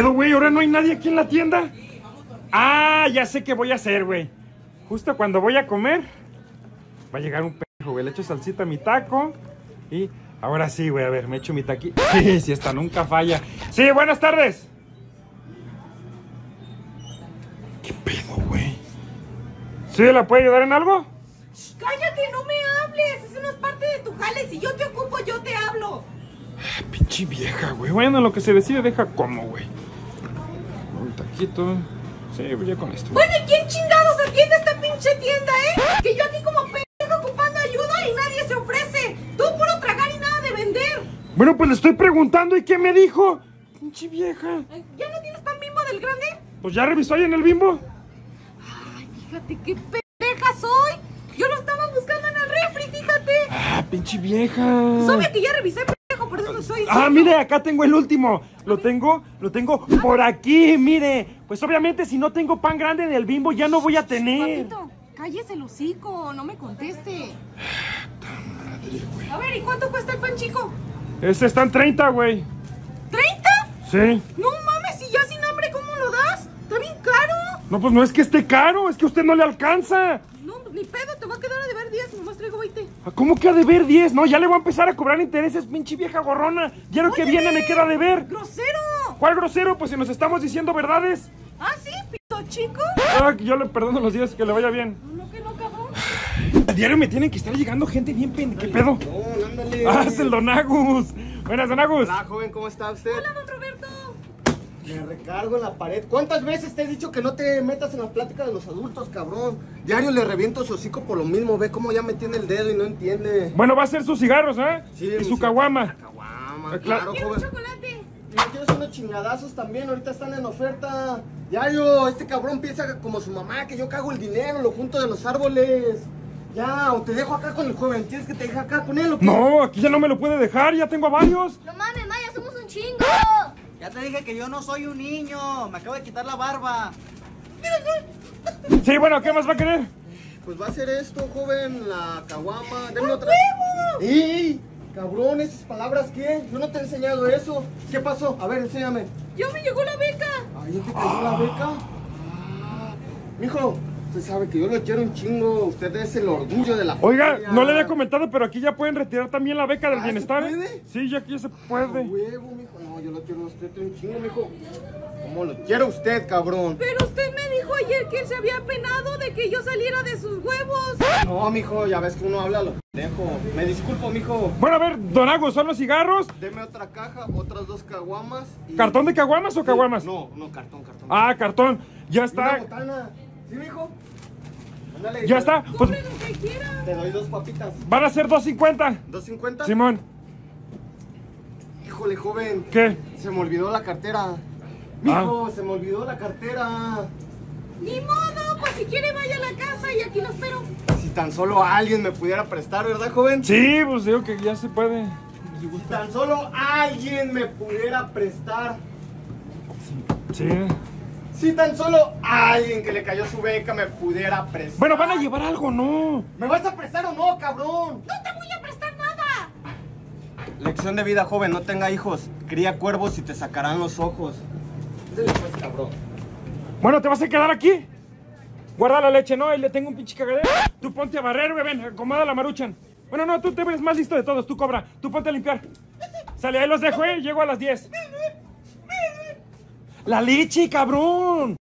Pero, güey, ahora no hay nadie aquí en la tienda. Ah, ya sé qué voy a hacer, güey. Justo cuando voy a comer, va a llegar un pendejo, güey. Le echo salsita a mi taco. Y ahora sí, güey, a ver, me echo mi taquito. Sí, si esta nunca falla. Sí, buenas tardes. ¿Qué pedo, güey? ¿Sí la puede ayudar en algo? Cállate, no me hables. Eso no es parte de tu jale. Si yo te ocupo, yo te hablo. Pinche vieja, güey. Bueno, lo que se decide deja como, güey. Un taquito. Sí, voy ya con esto. Bueno, ¿y quién chingados atiende esta pinche tienda, Que yo aquí como pendejo ocupando ayuda y nadie se ofrece. Tú puro tragar y nada de vender. Bueno, pues le estoy preguntando, ¿y qué me dijo? Pinche vieja. ¿Ya no tienes pan Bimbo del grande? Pues ya revisó ahí en el Bimbo. Ay, fíjate qué pendeja soy. Yo lo estaba buscando en el refri, fíjate. Ah, pinche vieja. Pues obvio que ya revisé, pendejo, por eso soy. Ah, mire, acá tengo el último. Lo tengo por aquí, mire. Pues obviamente si no tengo pan grande en el Bimbo ya no voy a tener. Papito, cállese el hocico, no me conteste. Madre, güey. A ver, ¿y cuánto cuesta el pan chico? Ese está en 30, güey. ¿30? Sí. No mames, si ya sin hambre, ¿cómo lo das? Está bien caro. No, pues no es que esté caro, es que a usted no le alcanza. No, ni pedo, te va a quedar a deber 10, nomás traigo 20. ¿Cómo que a deber 10? No, ya le voy a empezar a cobrar intereses, pinche vieja gorrona. Ya lo que viene me queda a deber. ¡Grosero! ¿Cuál grosero? Pues si nos estamos diciendo verdades. ¿Ah, sí, pito chico? Ah, yo le perdono los días, que le vaya bien. No, que no, cabrón. A diario me tienen que estar llegando gente bien pendeja. ¿Qué pedo? No, ándale. Ah, es el Don Agus. Buenas, Don Agus. Hola, joven, ¿cómo está usted? Hola, don Roberto. Me recargo en la pared. ¿Cuántas veces te he dicho que no te metas en la plática de los adultos, cabrón? Diario le reviento su hocico por lo mismo. Ve cómo ya me tiene el dedo y no entiende. Bueno, va a ser sus cigarros, ¿eh? Sí, y mi su cigarro. caguama. Caguama, claro. claro, Quiero un joven. chocolate. Y yo quiero unos chingadazos también. Ahorita están en oferta. Diario, este cabrón piensa como su mamá, que yo cago el dinero, lo junto de los árboles. Ya, o te dejo acá con el joven. ¿Quieres que te deje acá con él o qué? No, aquí ya no me lo puede dejar, ya tengo a varios. No mames, Maya, somos un chingo. Ya te dije que yo no soy un niño, me acabo de quitar la barba. Sí, bueno, ¿qué más va a querer? Pues va a ser esto, joven, la caguama. Deme ¡A otra. huevo! ¡Ey! Cabrón, ¿esas palabras qué? Yo no te he enseñado eso. ¿Qué pasó? A ver, enséñame. Ya me llegó la beca. ¿Ahí te cayó la beca? Mijo, usted sabe que yo lo quiero un chingo. Usted es el orgullo de la Oiga, familia. no le había comentado, pero aquí ya pueden retirar también la beca del ¿Ah, bienestar. se puede? Sí, ya aquí ya se A puede. huevo, mijo. No, yo lo quiero a usted un chingo, mijo. ¿Cómo lo quiere usted, cabrón? Pero usted me dijo ayer que él se había penado de que yo saliera de sus huevos. No, mijo, ya ves que uno habla a lo pendejo. Me disculpo, mijo. Bueno, a ver, Don Agus, ¿son los cigarros? Deme otra caja, otras 2 caguamas y... ¿Cartón de caguamas o caguamas? No, cartón. Ah, cartón. Ya Una está. botana. ¿Sí, mijo? Ándale. Ya está. Pues Compre lo que quiera. Te doy 2 papitas. van a ser 2.50. ¿2.50? Simón, Híjole, joven. ¿qué? Se me olvidó la cartera. Mijo, se me olvidó la cartera. Ni modo, pues si quiere vaya a la casa y aquí lo espero. Si tan solo alguien me pudiera prestar, ¿verdad, joven? Sí, pues digo que ya se puede. Si Si gusta. tan solo alguien me pudiera prestar. Sí. Si tan solo alguien que le cayó su beca me pudiera prestar. Bueno, van a llevar algo, ¿no? ¿Me vas a prestar o no, cabrón? No te voy a prestar nada. Lección de vida, joven, no tenga hijos. Cría cuervos y te sacarán los ojos. Dele pues, cabrón. Bueno, ¿te vas a quedar aquí? Guarda la leche, ¿no? Ahí le tengo un pinche cagadero. Tú ponte a barrer, güey, ven, acomoda la maruchan. Bueno, no, tú te ves más listo de todos, tú cobra. Tú ponte a limpiar. Sale, ahí los dejo, llego a las 10. La leche, cabrón.